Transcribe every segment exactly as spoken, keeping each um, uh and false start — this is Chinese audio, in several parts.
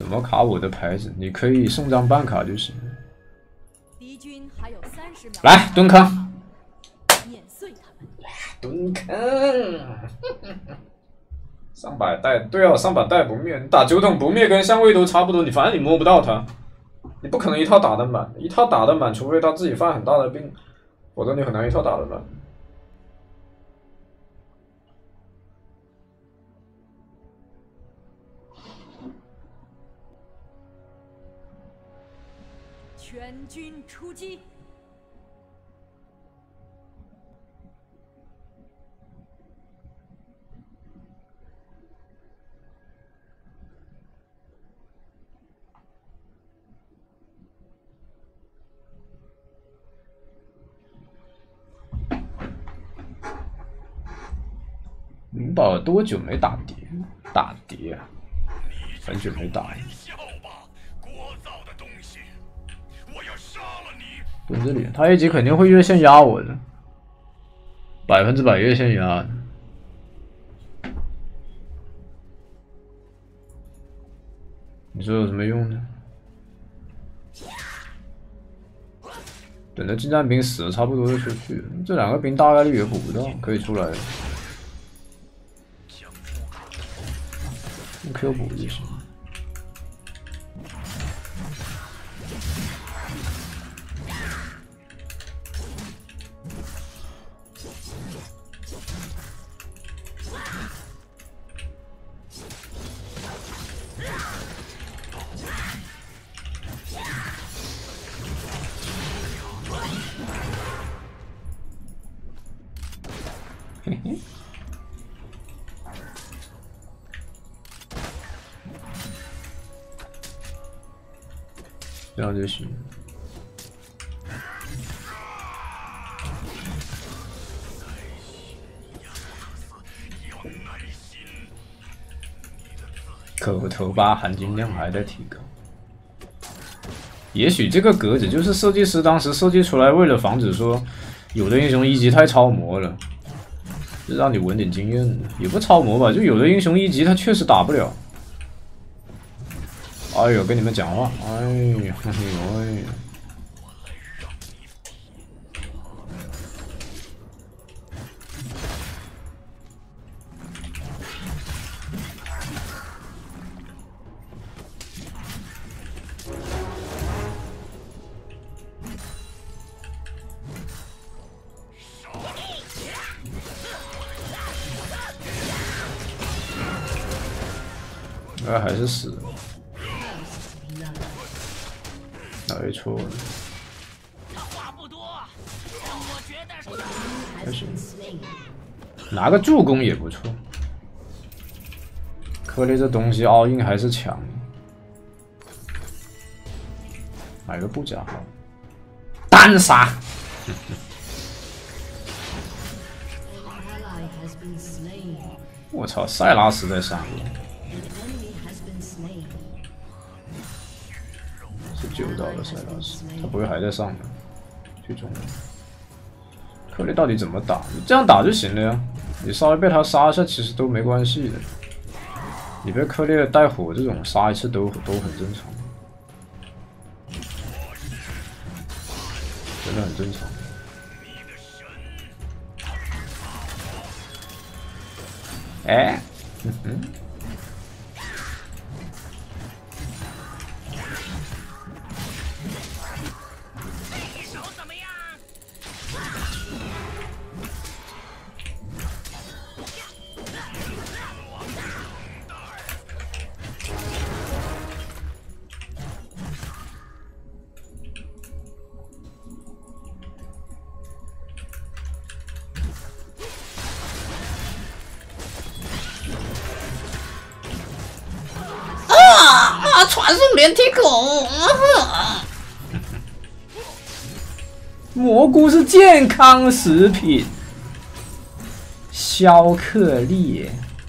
怎么卡我的牌子？你可以送张办卡就行。 敌军还有三十秒。 来蹲坑， 碾碎他们。 蹲坑。上把带，对啊，上把带不灭，你打九筒不灭跟相位都差不多，你反正你摸不到他，你不可能一套打得满，一套打得满，除非他自己犯很大的病，否则你很难一套打得满。 全军出击！ 灵宝多久没打碟？打碟啊，很久没打了。蹲这里，他一级肯定会越线压我的，百分之百越线压的。你说有什么用呢？等着近战兵死了差不多就出去了，这两个兵大概率也补不到，可以出来了。用 Q 补就行。嘿嘿。这样就行。口头八含金量还在提高。也许这个格子就是设计师当时设计出来，为了防止说有的英雄一级太超模了，就让你稳点经验的，也不超模吧，就有的英雄一级他确实打不了。哎呦，跟你们讲话，哎呦，哎呦，哎呦。哎，还是死了。哪一错了？还行，拿个助攻也不错。克雷这东西all in还是强。买个布甲号，单杀。我操，塞拉斯在上面。是救到了塞拉斯，他不会还在上面？去中了。克雷到底怎么打？你这样打就行了呀。你稍微被他杀一下，其实都没关系的。你被克雷带火这种杀一次都都很正常，真的很正常。哎，嗯哼。传送连体狗，蘑菇是健康食品，消克力，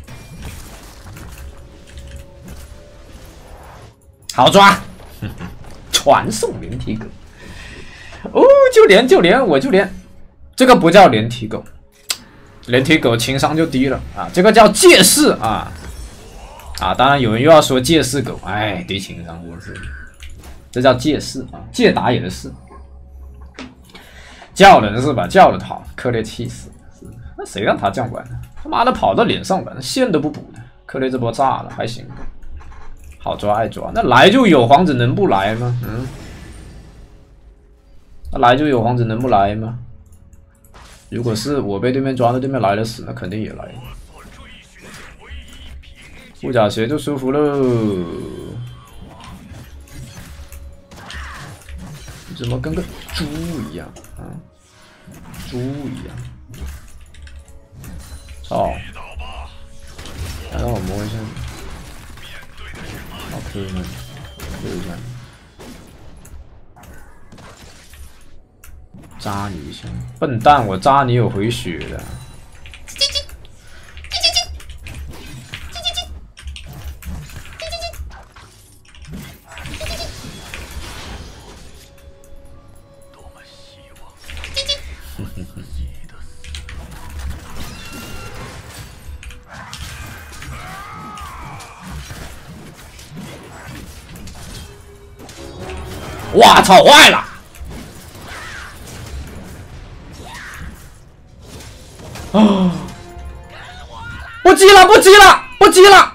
好抓，传送连体狗，哦，就连就连我就连，这个不叫连体狗，连体狗情商就低了啊，这个叫借势啊。 啊！当然有人又要说借势狗，哎，对情商真是，这叫借势啊，借打野的势，叫人是吧？叫的好，克雷气死，那谁让他这样玩呢？他妈的跑到脸上玩，线都不补的，克雷这波炸了，还行，好抓爱抓，那来就有，皇子能不来吗？嗯，那来就有，皇子能不来吗？如果是我被对面抓，那对面来了死，那肯定也来。护甲鞋就舒服喽。你怎么跟个猪一样啊？猪一样。操！来让我摸一下。好磕呢，磕一下。扎你一下，笨蛋！我扎你有回血的。哇操！坏了！啊！不急了，不急了，不急了！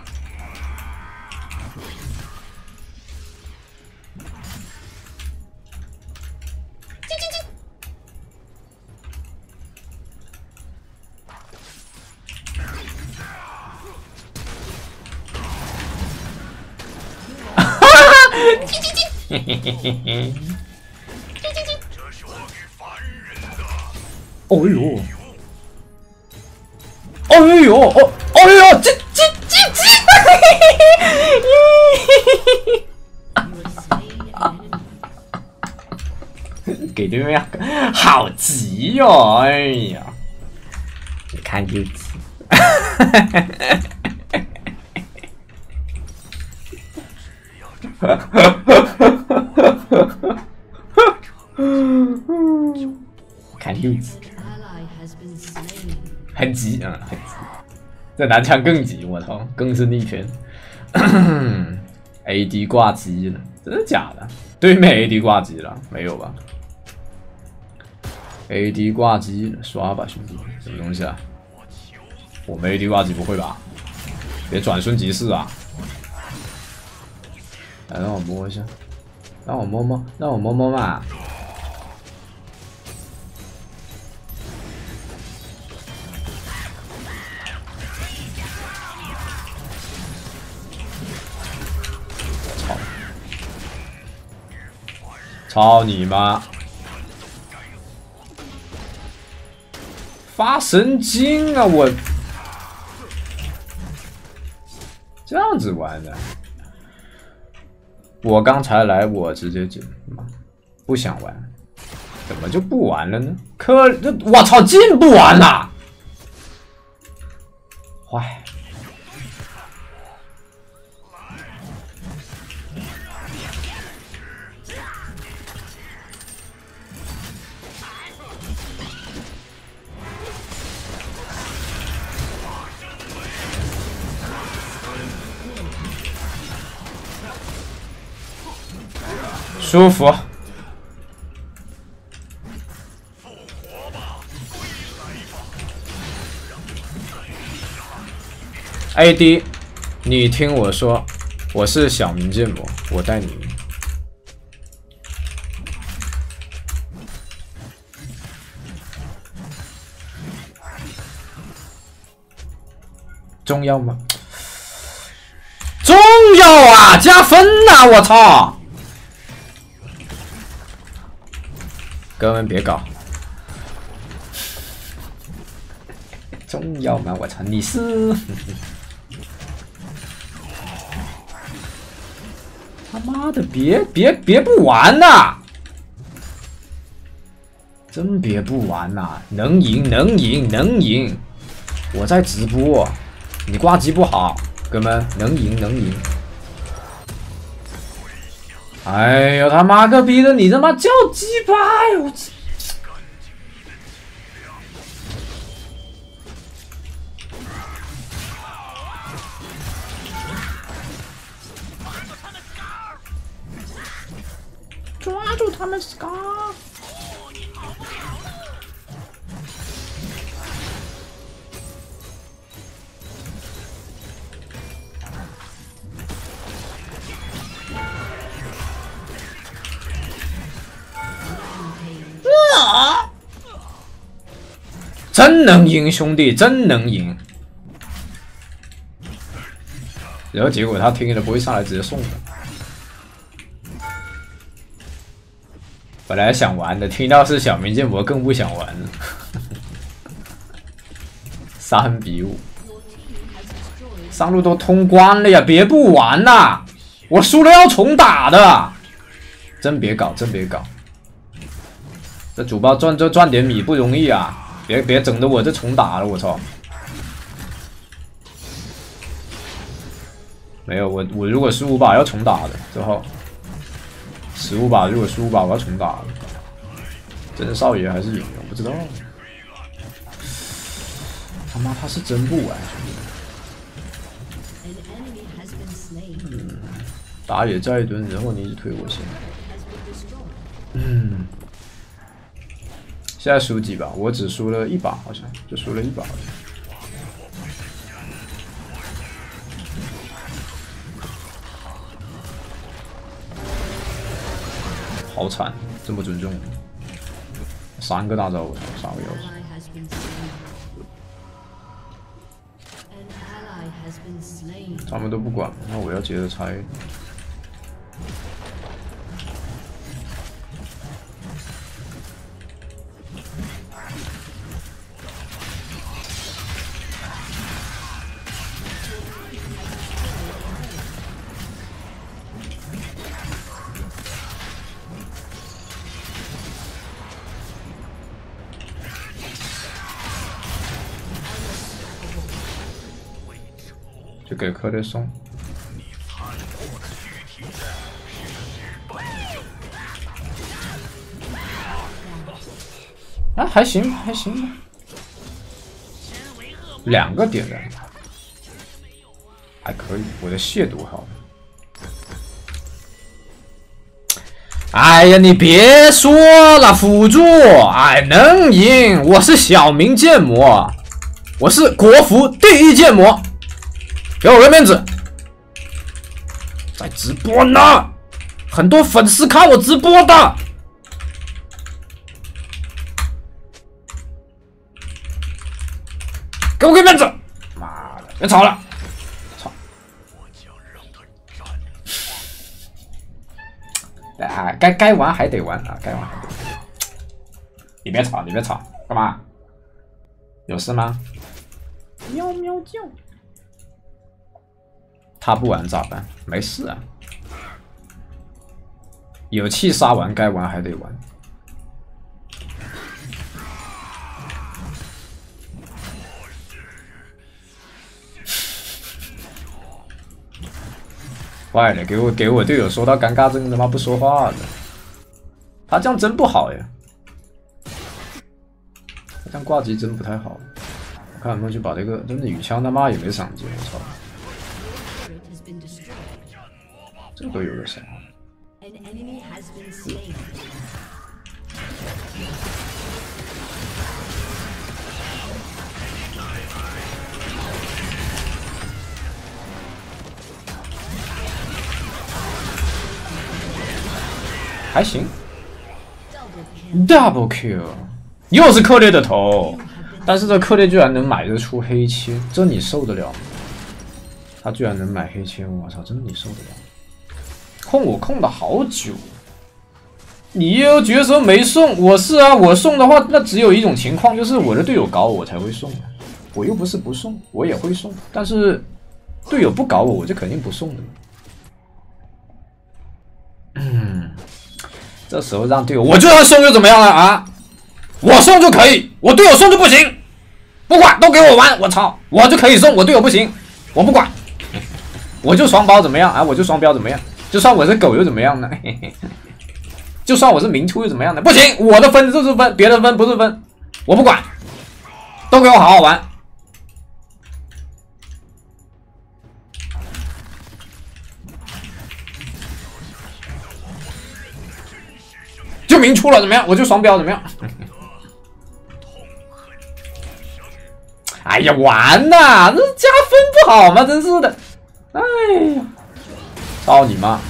哈哈哈！嘿嘿嘿嘿嘿！哦呦！哦呦！哦哦呦！这这这这！给对面好急哟、哦！哎呀，一看就急。看就急，很急啊，很急。这男枪更急，我操，更是逆天。A D 挂机了，真的假的？对面 A D 挂机了，没有吧 ？A D 挂机了，刷吧兄弟，什么东西啊？我们 A D 挂机不会吧？别转瞬即逝啊！来，让我摸一下，让我摸摸，让我摸摸嘛。操！操你妈！发神经啊！我这样子玩的。我刚才来，我直接进，不想玩，怎么就不玩了呢？可这我操，进不玩啦！坏，舒服。A D， 你听我说，我是小明剑魔，我带你。中药吗？中药啊，加分呐、啊！我操！哥们别搞，中药吗？我操，你是他妈的别别别不玩呐！真别不玩呐！能赢能赢能赢！我在直播，你挂机不好，哥们能赢能赢！哎呦他妈个逼的，你他妈叫鸡巴哟！ 住他们！Scar。啊！真能赢，兄弟，真能赢。然后结果他听了不会上来直接送的。本来想玩的，听到是小明剑魔更不想玩了。三比五，上路都通关了呀，别不玩呐！我输了要重打的，真别搞，真别搞。这主包赚这赚点米不容易啊！别别整的我这重打了，我操！没有我我如果十五把要重打的，之后十五把如果十五把我要重打的，真少爷还是赢，我不知道。他妈他是真不玩，嗯，打野再一蹲，然后你一直推我线，嗯。现在输几把？我只输了一把，好像就输了一把。好惨，这么尊重，三个大招，我操，三个妖术，他们都不管，那我要接着拆。就给柯雷送。啊，还行，还行吧。两个点燃，还可以。我的亵渎好。哎呀，你别说了，辅助，哎，能赢！我是小明剑魔，我是国服第一剑魔。给我个面子，在直播呢，很多粉丝看我直播的。给我个面子！妈的，别吵了，操！啊，该该玩还得玩啊，该玩还得玩。你别吵，你别吵，干嘛？有事吗？喵喵叫。他不玩咋办？没事啊，有气杀完该玩还得玩。坏了，给我给我队友说到尴尬症，他妈不说话了。他这样真不好呀，他这样挂机真不太好。我看有没有去把这个真的羽枪他妈也没赏金，我操！这个有个啥？还行 ，double kill， 又是克烈的头，但是这克烈居然能买得出黑切，这你受得了吗？他居然能买黑切，我操，真的你受得了？控我控了好久，你又角色没送，我是啊，我送的话，那只有一种情况，就是我的队友搞我，我才会送，我又不是不送，我也会送，但是队友不搞我，我就肯定不送的。嗯，这时候让队友，我就算送又怎么样了啊？我送就可以，我队友送就不行，不管都给我玩，我操，我就可以送，我队友不行，我不管，我就双包怎么样啊？我就双标怎么样？就算我是狗又怎么样呢？嘿嘿嘿，就算我是明初又怎么样呢？不行，我的分就是分，别的分不是分，我不管，都给我好好玩。 就明出了，怎么样？我就双标，怎么样？哎呀，完了，这加分不好吗？真是的，哎呀，操你妈！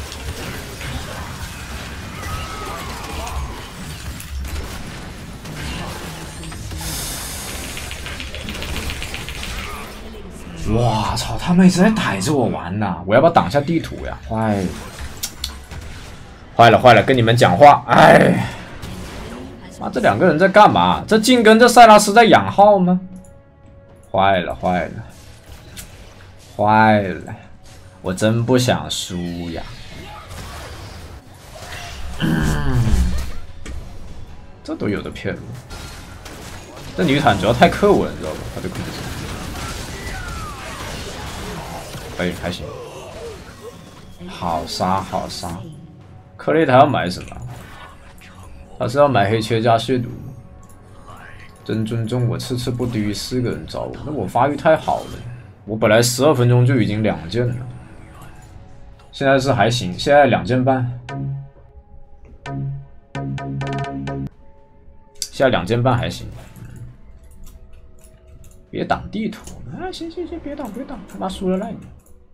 哇操！他们一直在逮着我玩呐！我要不要挡一下地图呀？坏了，坏了，坏了！跟你们讲话，哎，妈，这两个人在干嘛？这静跟这塞拉斯在养号吗？坏了，坏了，坏了！我真不想输呀！嗯、这都有的骗我。这女坦主要太克我了，你知道吧？她就控制。可以，还行，好杀好杀。克雷他要买什么？他是要买黑切加亵渎。真尊重我，次次不低于四个人找我，那我发育太好了。我本来十二分钟就已经两件了，现在是还行，现在两件半。现在两件半还行。别挡地图啊！行行行，别挡别挡，他妈输了赖你。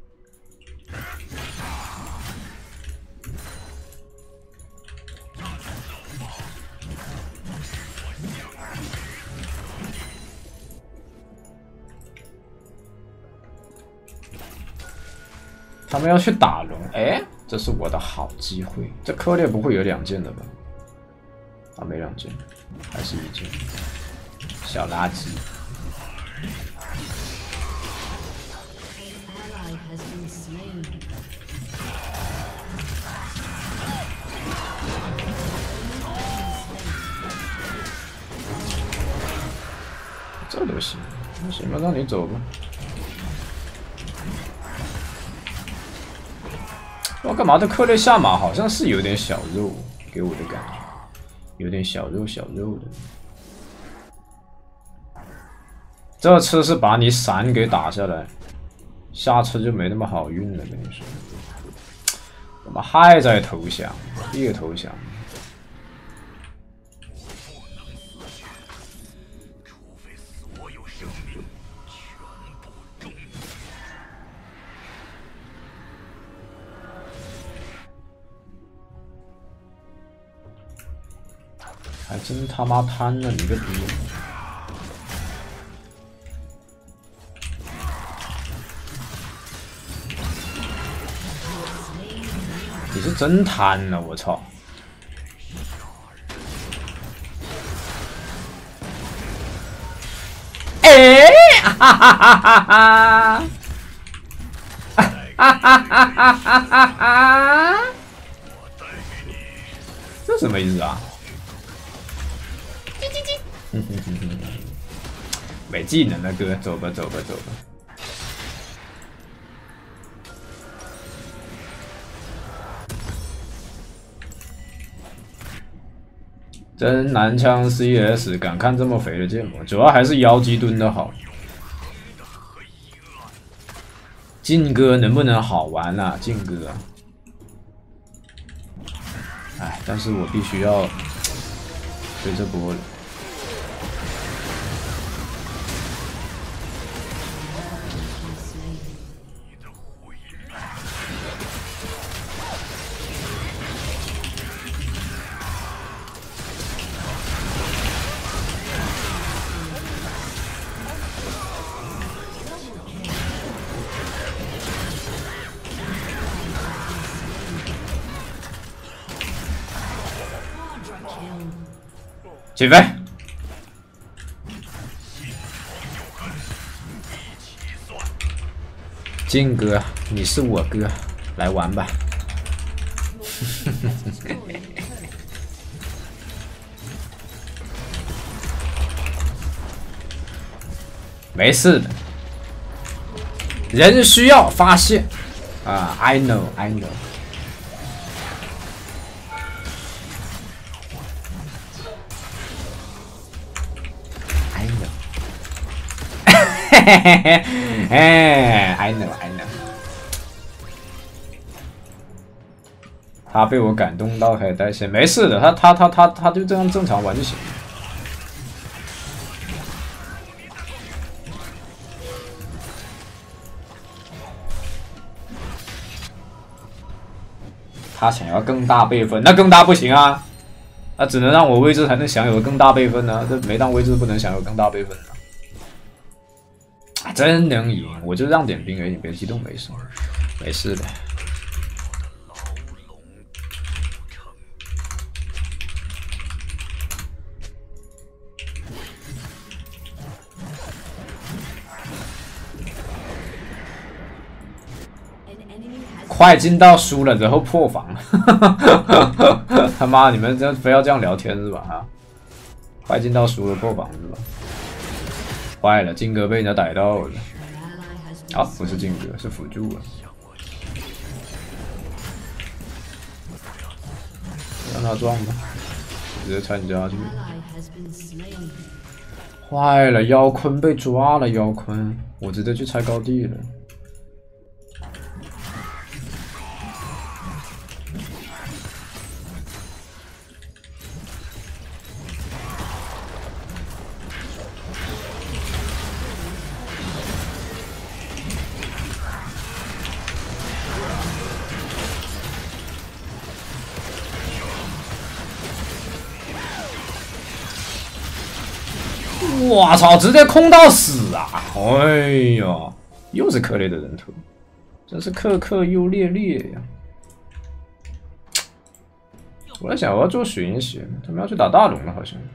他们要去打龙，哎，这是我的好机会。这科列不会有两件的吧？啊，没两件，还是一件。小垃圾。这都行，那行吧，让你走吧。我干嘛？这克雷下马好像是有点小肉，给我的感觉，有点小肉小肉的。这次是把你闪给打下来，下次就没那么好运了。跟你说，怎么还在投降？别投降！还真他妈贪了你个逼！你是真贪了，我操！哎，哈哈哈哈哈哈！哈哈哈哈哈哈！这什么意思啊？没技能了，哥，走吧，走吧，走吧。真男枪 C S， 敢看这么肥的剑吗？主要还是妖姬蹲的好。劲哥能不能好玩啊？劲哥，哎，但是我必须要推这波了。起飞！劲哥，你是我哥，来玩吧。没事的，人需要发泄啊 ！I know, I know。哎 ，I know, I know。 他被我感动到开始带线，没事的，他他他他他就这样正常玩就行。他想要更大辈分，那更大不行啊，那只能让我位置才能享有更大辈分呢、啊，这没当位置不能享有更大辈分啊。啊，真能赢，我就让点兵而已，别激动，没事，没事的。 快进到输了，然后破防，他妈你们这非要这样聊天是吧？啊，快进到输了破防是吧？坏了，金哥被人家逮到了。啊，不是金哥，是辅助啊。让他撞吧，直接参加去。坏了，妖坤被抓了，妖坤，我直接去拆高地了。 我操！直接空到死啊！哎呀，又是克雷的人头，真是克克又烈烈呀！我在想我要做玄学，他们要去打大龙了，好像。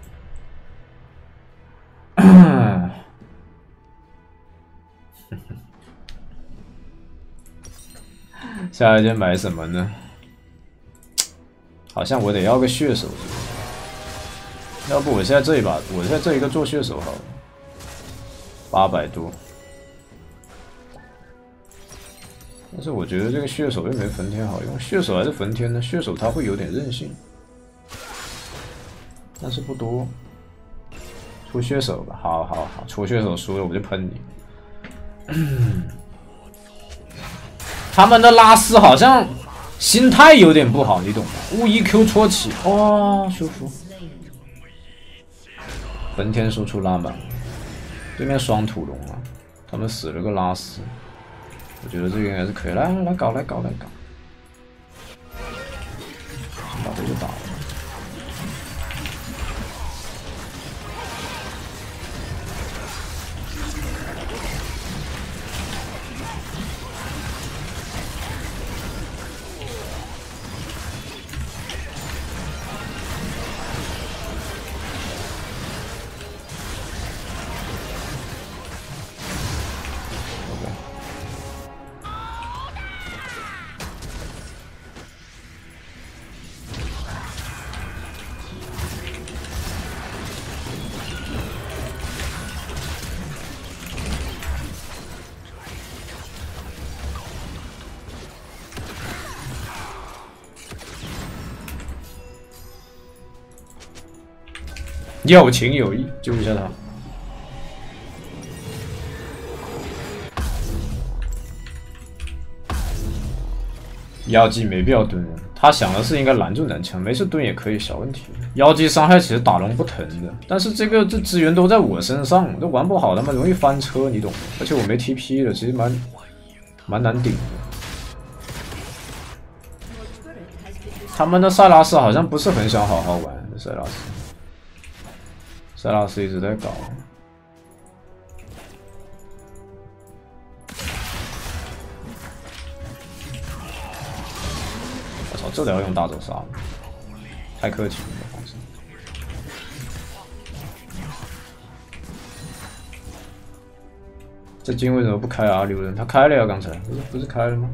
下一件买什么呢？好像我得要个血手。 要不我现在这一把，我现在这一个做血手好了，八百多。但是我觉得这个血手又没焚天好用，血手还是焚天呢？血手它会有点韧性，但是不多。出血手吧，好好好，出血手输了我就喷你。他们的拉丝好像心态有点不好，你懂吗？误 E Q 戳起，哇、哦，舒服。 焚天输出拉满，对面双土龙啊，他们死了个拉丝，我觉得这个应该是可以，来来搞来搞来搞，把这个打了。有情有义，救一下他。妖姬没必要蹲人，他想的是应该拦住男枪，没事蹲也可以，小问题。妖姬伤害其实打龙不疼的，但是这个这资源都在我身上，这玩不好他妈容易翻车，你懂吗？而且我没 T P 了，其实蛮蛮难顶的。他们的塞拉斯好像不是很想好好玩，塞拉斯。 塞拉斯一直在搞，我操，这里要用大走杀，太客气了，方式。这金为什么不开 R 六人？他开了呀，刚才不是不是开了吗？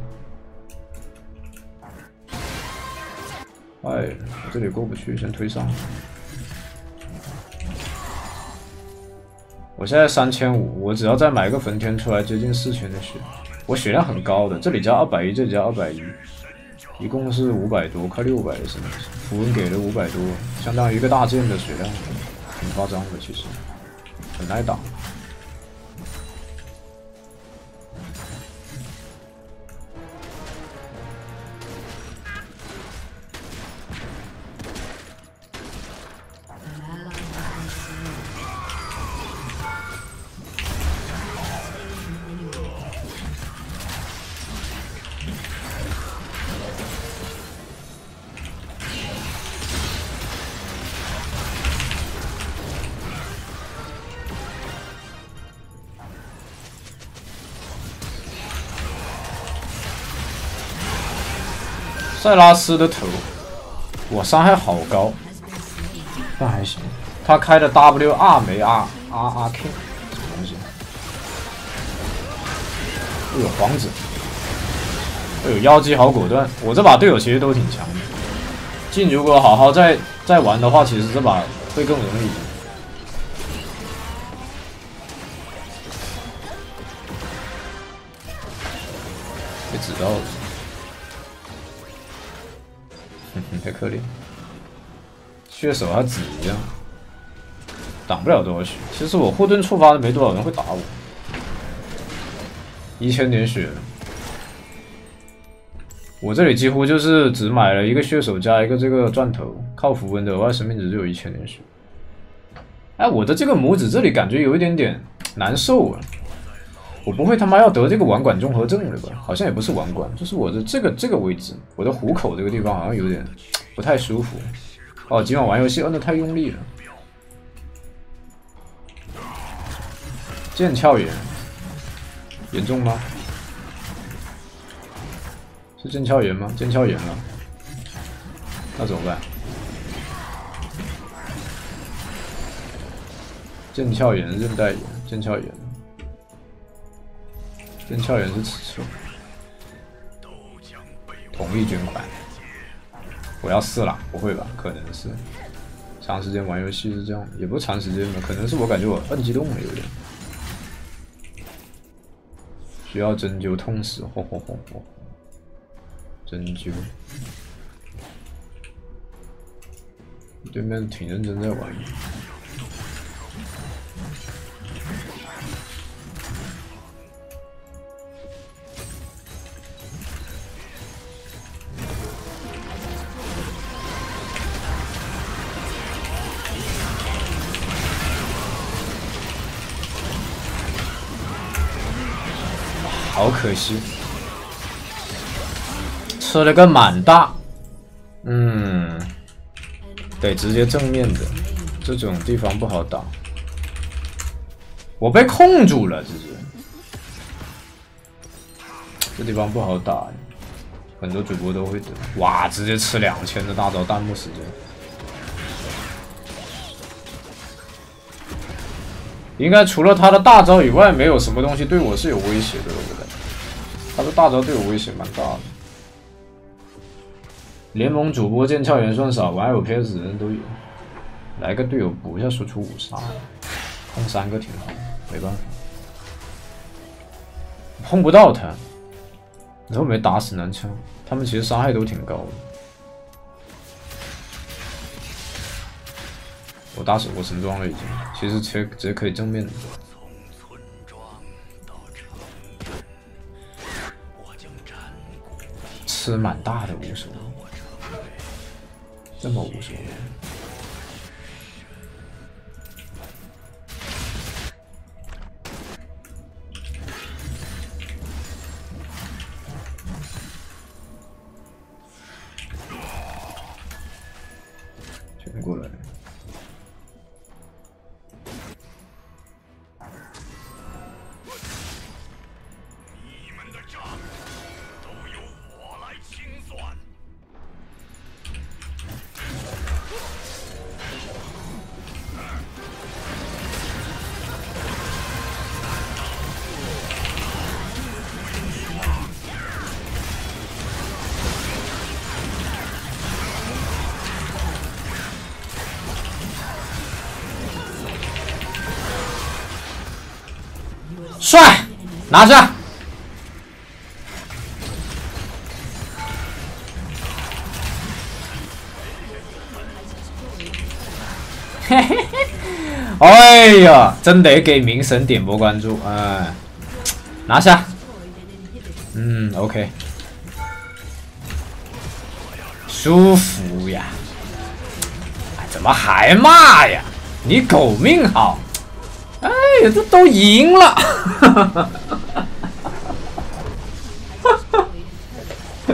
哎，我这里过不去，先推上。 我现在三千五，我只要再买个焚天出来，接近四千的血，我血量很高的，这里加二百一，这里加二百一，一共是五百多，快六百了，是不是？符文给了五百多，相当于一个大剑的血量，挺夸张的，其实很耐打。 塞拉斯的头，我伤害好高，但还行。他开的 W R 没 R R R Q 什么东西？哎呦，皇子！哎呦，妖姬好果断。我这把队友其实都挺强的。进如果好好再再玩的话，其实这把会更容易。被指到了，哼哼，太可怜。血手还紫一样，挡不了多少血。其实我护盾触发的没多少人会打我，一千点血。我这里几乎就是只买了一个血手加一个这个钻头，靠符文的额外生命值就有一千点血。哎，我的这个拇指这里感觉有一点点难受啊！我不会他妈要得这个腕管综合症了吧？好像也不是腕管，就是我的这个这个位置，我的虎口这个地方好像有点不太舒服。哦，今晚玩游戏摁得太用力了。腱鞘炎严重吗？是腱鞘炎吗？腱鞘炎了，那怎么办？腱鞘炎、韧带炎、腱鞘炎，腱鞘炎是此处。同意捐款，我要试了，不会吧？可能是长时间玩游戏是这样，也不是长时间吧，可能是我感觉我摁激动了有点，需要针灸痛死，吼吼吼吼！针灸，对面挺认真在玩。好可惜。吃了个满大，嗯，得直接正面的，这种地方不好打。我被控住了，直接，这地方不好打，很多主播都会得。哇，直接吃两千的大招弹幕时间，应该除了他的大招以外，没有什么东西对我是有威胁的，我感觉。他的大招对我威胁蛮大的。联盟主播腱鞘炎算少，玩有 P S 的人都有。来个队友补一下输出五杀，碰三个挺好，没办法，碰不到他，然后没打死男枪，他们其实伤害都挺高的。我打死过神装了已经，其实直接直接可以正面的。吃蛮大的无所谓。这么无所谓，全过来。你们的账都由我来清算。帅，拿下！嘿嘿嘿，哎呀，真得给明神点波关注，哎，拿下。嗯 ，OK， 舒服呀。哎，怎么还骂呀？你狗命好！哎呀，这都赢了！